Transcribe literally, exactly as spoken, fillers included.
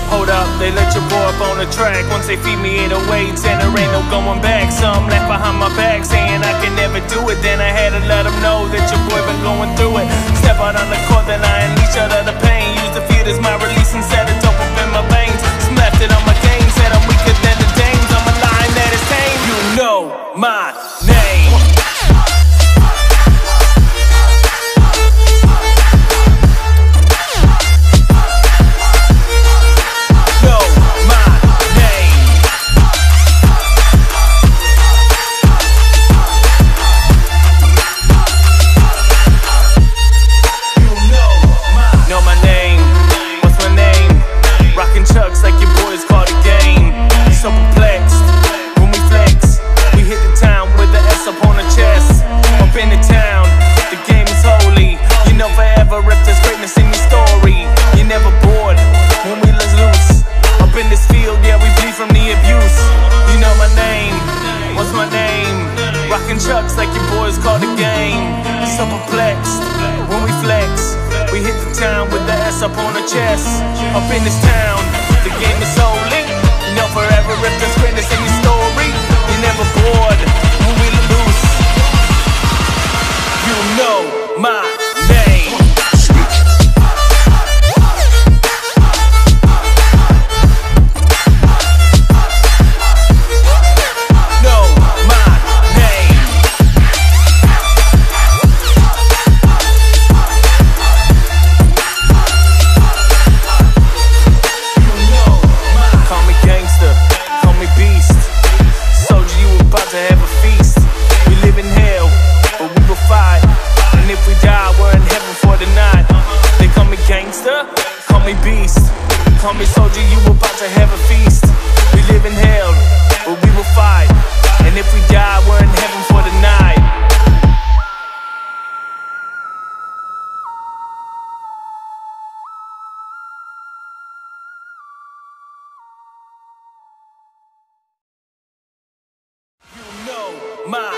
Hold up, they let your boy up on the track. Once they feed me eight oh eights and there ain't no going back. Some left behind my back saying I can never do it. Then I had to let them know that your boy been going through it. Step out on the court, then I unleash out of the pain. Use the field as my release and set it dope up in my veins. Smacked it on my game, said I'm weaker than the Danes. I'm a lion that is tame. You know my name. Chucks like your boys call the game. So perplexed when we flex. We hit the town with the S up on the chest. Up in this town, the game is holy. You know forever if there's greatness in your story. You're never bored when we loose. You know my name. Call me beast, call me soldier, you about to have a feast. We live in hell, but we will fight. And if we die, we're in heaven for the night. You know my